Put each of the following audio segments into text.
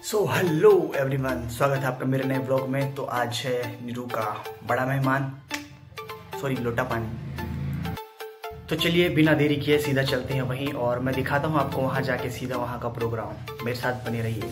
So hello everyone, स्वागत है आपका मेरे नए ब्लॉग में। तो आज है नीरू का बड़ा मेहमान, सॉरी लोटा पानी। तो चलिए बिना देरी किए सीधा चलते हैं वहीं और मैं दिखाता हूँ आपको वहां जाके सीधा वहां का प्रोग्राम। मेरे साथ बने रहिए।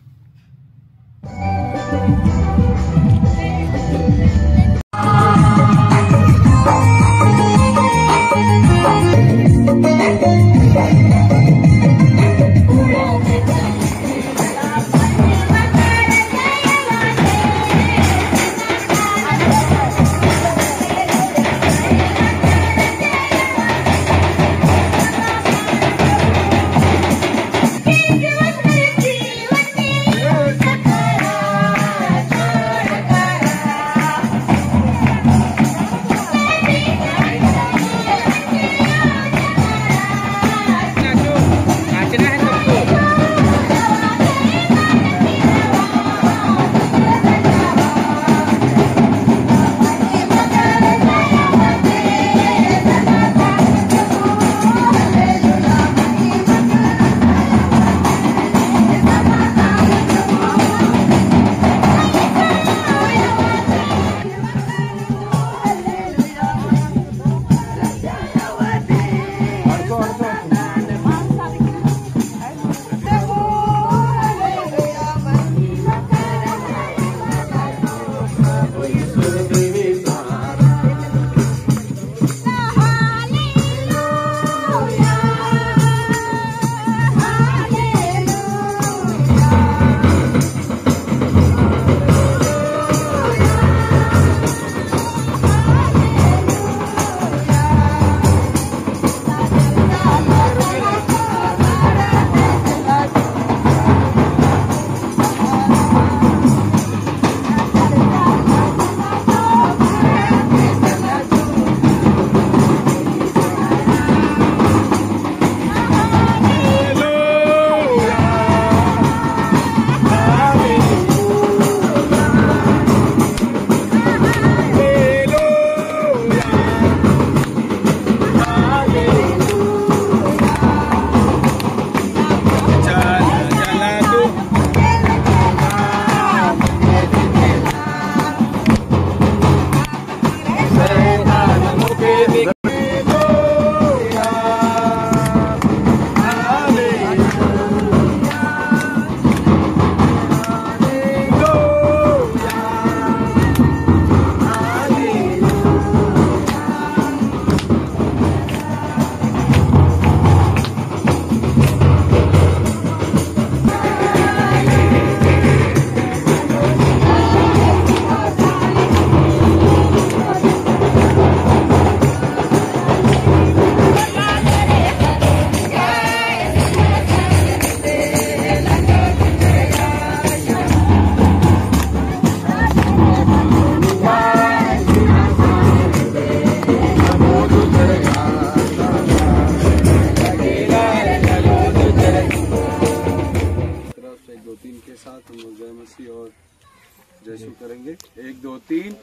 जय श्री करेंगे। 1 2 3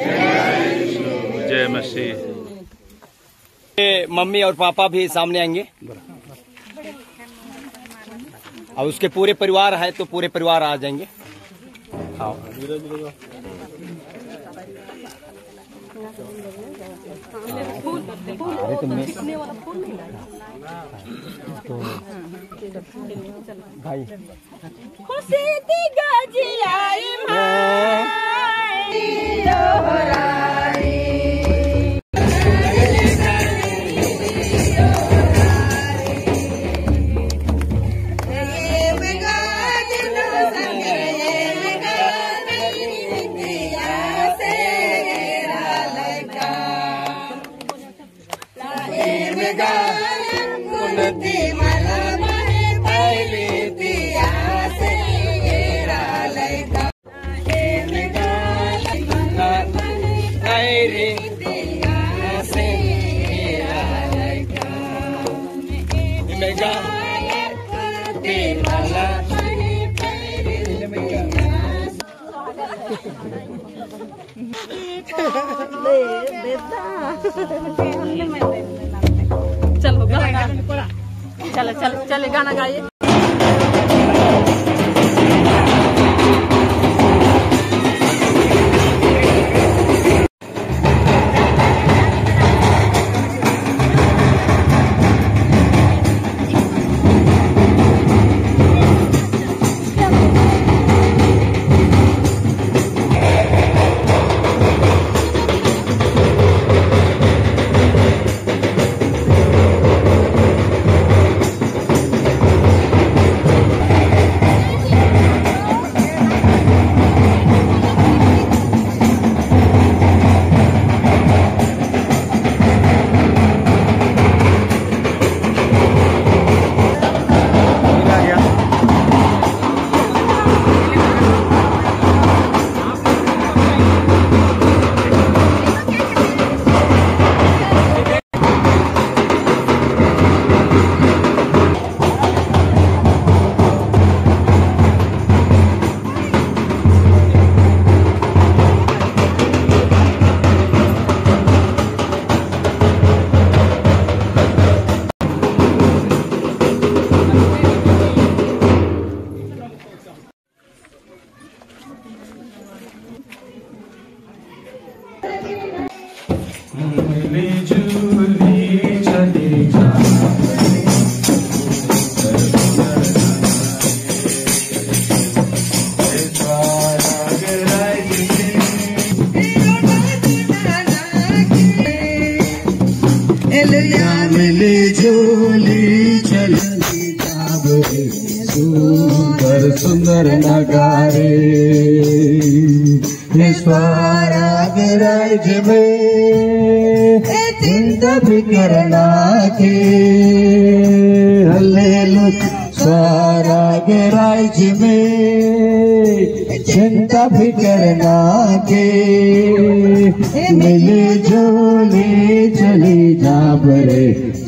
जय मसीह। मम्मी और पापा भी सामने आएंगे और उसके पूरे परिवार है तो पूरे परिवार आ जाएंगे। आओ। अरे तुमने भाई खुशी दी गजियाई दोहराई चलो गाना चलो चलो चले गाना गाइए। सुंदर नगारे स्वराज में चिंता फिकर ना के हालेलुया स्वराज में चिंता फिकर ना के मिले झोले चली जा बड़े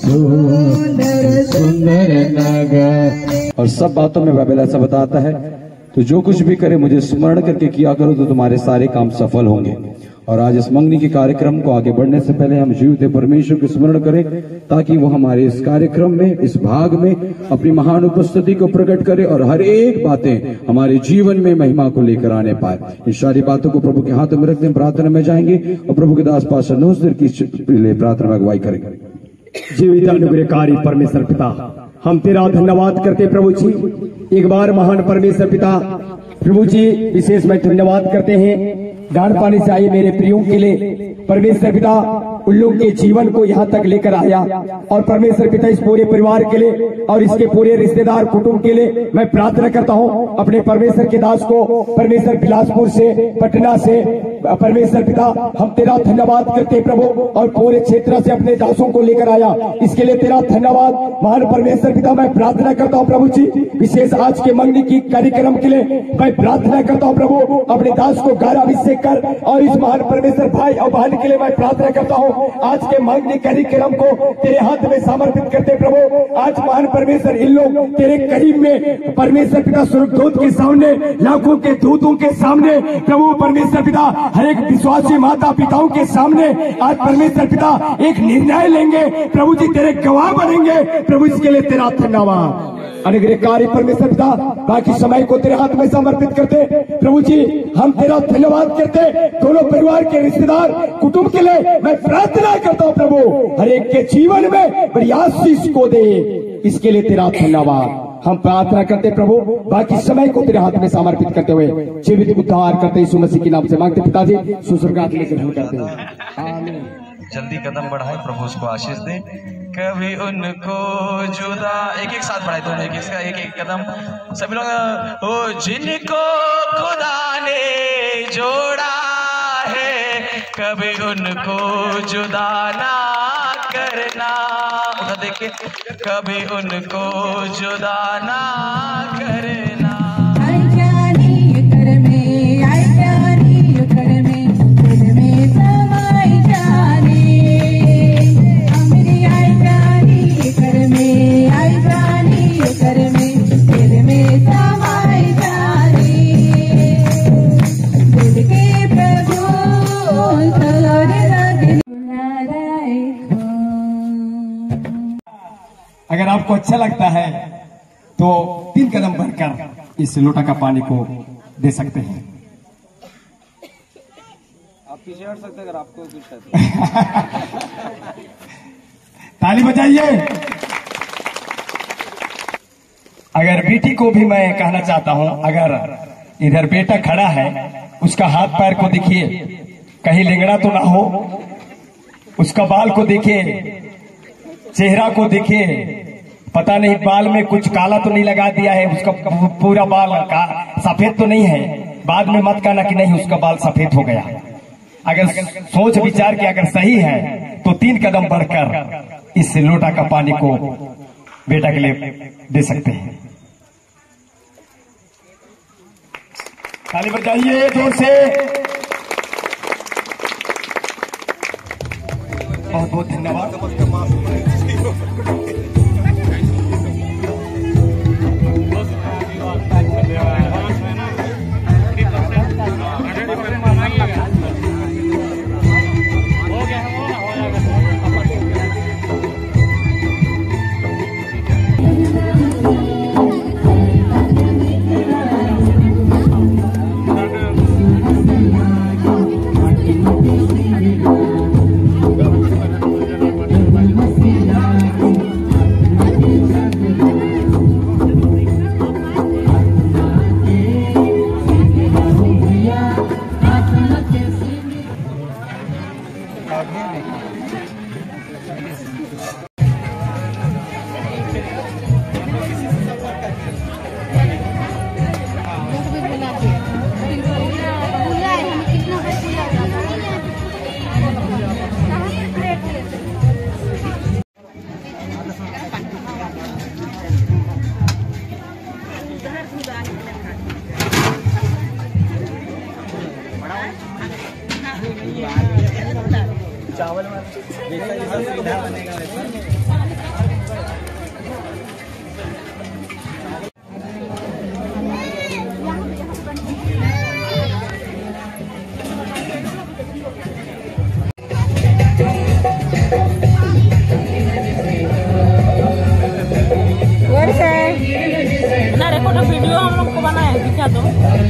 सुंदर सुंदर नगर। और सब बातों में बाइबल ऐसा बताता है तो जो कुछ भी करे मुझे स्मरण करके किया करो तो तुम्हारे सारे काम सफल होंगे। और आज इस मंगनी के कार्यक्रम को आगे बढ़ने से पहले हम जीवते परमेश्वर को स्मरण करें ताकि वो हमारे इस कार्यक्रम में, इस भाग में अपनी महान उपस्थिति को प्रकट करे और हर एक बातें हमारे जीवन में महिमा को लेकर आने पाए। इन सारी बातों को प्रभु के हाथों में रखते हैं, प्रार्थना में जाएंगे और प्रभु के दास पास्टर नौसर की प्रार्थना में अगुवाई करेंगे। जीवित अनुग्रहकारी परमेश्वर पिता, हम तेरा धन्यवाद करते प्रभु जी। एक बार महान परमेश्वर पिता प्रभु जी विशेष में धन्यवाद करते हैं दान पानी से आए मेरे प्रियों के लिए। परमेश्वर पिता उन लोगों के जीवन को यहाँ तक लेकर आया और परमेश्वर पिता इस पूरे परिवार के लिए और इसके पूरे रिश्तेदार कुटुंब के लिए मैं प्रार्थना करता हूँ अपने परमेश्वर के दास को परमेश्वर बिलासपुर से, पटना से परमेश्वर पिता हम तेरा धन्यवाद करते प्रभु और पूरे क्षेत्र से अपने दासों को लेकर आया, इसके लिए तेरा धन्यवाद महान परमेश्वर पिता। मैं प्रार्थना करता हूँ प्रभु जी विशेष आज के मंगनी की कार्यक्रम के लिए मैं प्रार्थना करता हूँ प्रभु अपने दास को गहरा अभिषेक कर और इस महान परमेश्वर भाई और बहन के लिए मैं प्रार्थना करता हूँ आज के मंगनी कार्यक्रम को तेरे हाथ में समर्पित करते प्रभु। आज महान परमेश्वर इन लोग तेरे करीब में परमेश्वर पिता स्वर्गदूत के सामने, लाखों के दूतों के सामने प्रभु परमेश्वर पिता हर एक विश्वासी माता पिताओं के सामने आज परमेश्वर पिता एक निर्णय लेंगे प्रभु जी, तेरे गवाह बनेंगे प्रभु, इसके लिए तेरा धन्यवाद। अनुग्रहकारी परमेश्वर पिता बाकी समय को तेरे हाथ में समर्पित करते प्रभु जी, हम तेरा धन्यवाद करते दोनों परिवार के रिश्तेदार कुटुंब के लिए मैं प्रार्थना करता हूँ प्रभु हर एक के जीवन में बड़ी आशीष को दे, इसके लिए तेरा धन्यवाद। हम प्रार्थना करते प्रभु बाकी समय को तेरे हाथ में समर्पित करते हुए जीवित उद्धार करते यीशु मसीह के नाम से मांगते पिताजी, सुसर्गात लेकर हम करते हैं आमीन। जल्दी कदम बढ़ाए, प्रभु उसको आशीष दे। कभी उनको जुदा, एक एक साथ बढ़ाए दोनों, एक एक कदम सभी लोग। ओ जिनको खुदा ने जोड़ा है कभी उनको जुदा ना करना, उधर देखिए, कभी उनको जुदा ना करना। अगर आपको अच्छा लगता है तो 3 कदम बढ़कर इस लोटा का पानी को दे सकते हैं। आप पीछे हट सकते हैं अगर आपको कुछ ताली बजाइए। अगर बेटी को भी मैं कहना चाहता हूं, अगर इधर बेटा खड़ा है उसका हाथ पैर को देखिए, कहीं लिंगड़ा तो ना हो, उसका बाल को देखिए, चेहरा को देखिए, पता नहीं बाल में कुछ काला तो नहीं लगा दिया है, उसका पूरा बाल का सफेद तो नहीं है। बाद में मत कहना कि नहीं उसका बाल सफेद हो गया। अगर सोच विचार के अगर सही है तो 3 कदम बढ़कर इस लोटा का पानी को बेटा के लिए दे सकते हैं। ताली बजाइए जोर से। बहुत बहुत धन्यवाद। चावल में जैसा जैसा सीधा बनेगा वैसा। वीडियो हम लोग को बनाया दिखा दो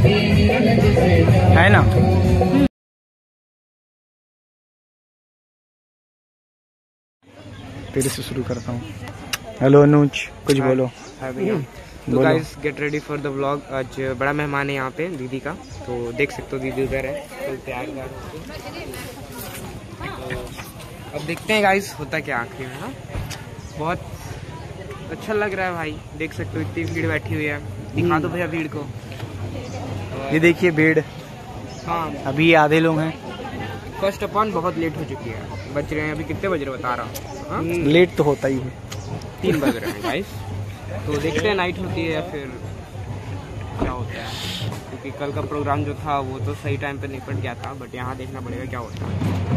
है ना। फिर से शुरू करता हूँ। हेलो अनुज, कुछ बोलो। तो guys get ready for the vlog. आज बड़ा मेहमान है यहाँ पे दीदी का, तो देख सकते हो दीदी उधर है तो तैयार कर। तो अब देखते हैं गाइस होता क्या आखिर में। हाँ बहुत अच्छा लग रहा है भाई, देख सकते हो इतनी भीड़ बैठी हुई है। दिखा दो भैया भीड़ को। ये देखिए भीड़। हाँ अभी आधे लोग हैं। फर्स्ट अपन बहुत लेट हो चुकी है, बज रहे हैं अभी कितने बज रहे बता रहा हूँ। लेट तो होता ही है, 3 बज रहे हैं गाइस। तो देखते हैं नाइट होती है या फिर क्या होता है, क्योंकि कल का प्रोग्राम जो था वो तो सही टाइम पे निपट गया था, बट यहाँ देखना पड़ेगा क्या होता है।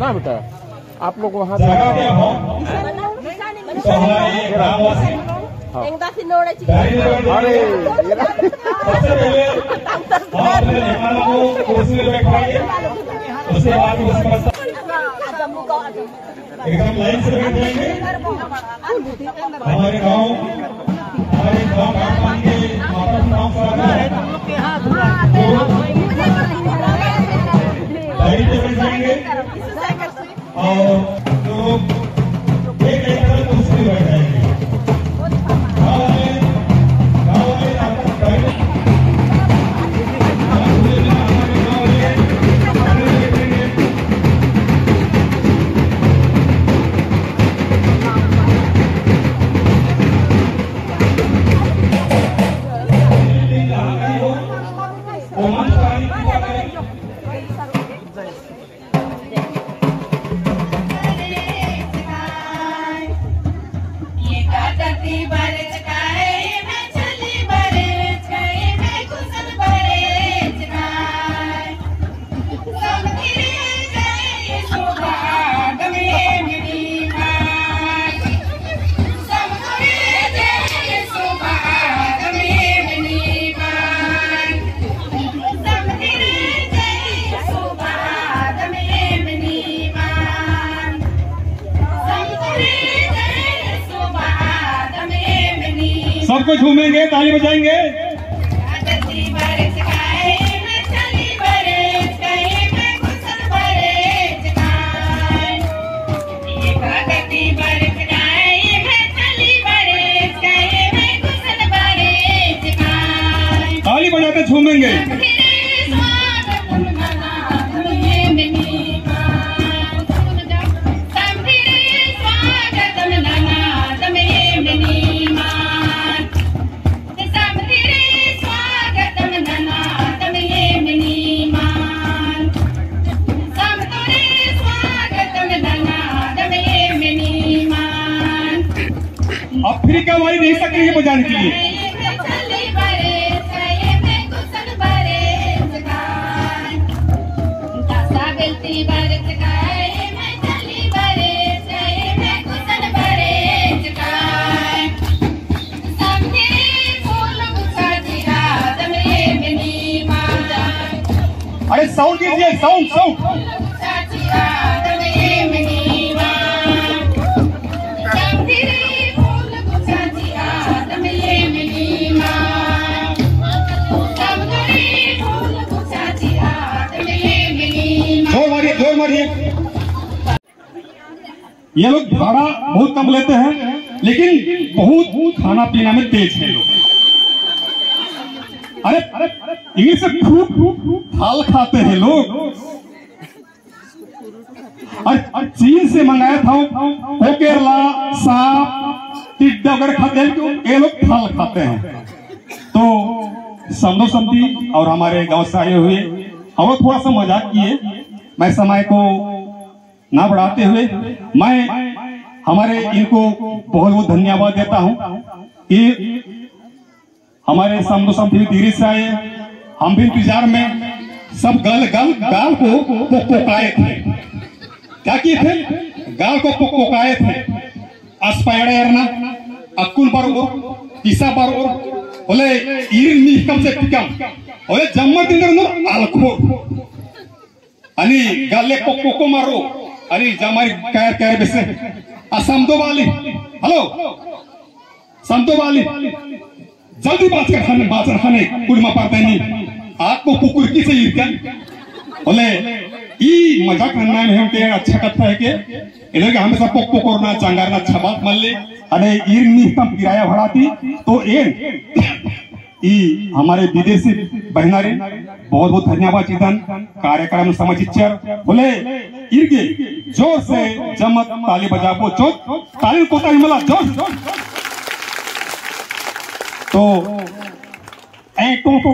ना बेटा, आप लोग वहाँ एकदम लाइन से बैठ जाएंगे। हमारे गांव घाट के माता नाम से आ रहा है, लाइन से बैठ जाएंगे और जो लोग एक तरफ दूसरी बैठ जाएंगे। सबको झूमेंगे, ताली बजाएंगे। ताली बजाते झूमेंगे। अफ्रीका वाली नहीं सक रही है बजाने के लिए। अरे साउंड कीजिए, साउंड साउंड। जोर मारिए। ये लोग भाड़ा बहुत कम लेते हैं, लेकिन बहुत खाना पीना में तेज है लोग। अरे इंग्लिश से खूब फल खाते हैं लोग। और चीन से मंगाया था वो केरला सांप टिड्डा वगैरह खाते हैं, ये लोग फल खाते हैं। तो समझो समझी और हमारे गांव से आए हुए हम थोड़ा सा मजाक किए। मैं समय को ना बढ़ाते हुए मैं हमारे इनको बहुत बहुत धन्यवाद देता हूं कि हमारे समझो समझी धीरे से आए। हम भी इंतजार में सब गाल को पोकाए थे। क्या किए थे? गाल को पोकाए थे। अस्पायरना अकुल बरोबर तीसा बरोबर बोले इरनी कम से कम बोले जम्मा दिन आलखो अनि गाले को मारो अनि जमाई कह बेसे असमदो वाली हेलो समदो वाली जल्दी बात खाने कुड़मा पाते नहीं आपको कुकुर की से इरका बोले ई मजाक करना में हम ते अच्छा करता है कि इधर के हमेशा पोको करना चांगारना अच्छा बात मान ले। अरे इरनी कम किराया भराती तो ई हमारे विदेशी बहनारे बहुत बहुत धन्यवाद चिदन कार्यक्रम समझिचर बोले इरगे जोर से जमत ताली बजाबो जो ताली को ताली मला जोर तो ए तो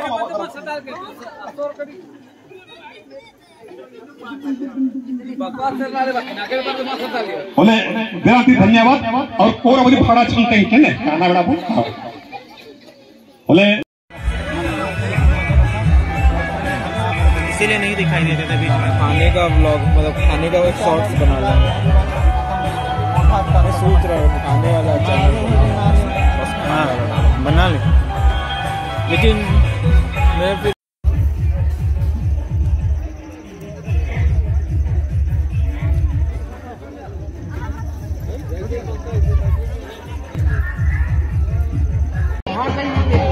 बोले बेराती धन्यवाद और पूरा बड़ी भाड़ा चलते हैं ना खाना बड़ा बोले इसीलिए नहीं दिखाई देते थे बीच में। खाने का व्लॉग मतलब खाने का एक शॉर्ट्स बना लें। मैं सोच रहा हूँ खाने वाला चैनल हाँ बना ले, लेकिन मैं फिर हाँ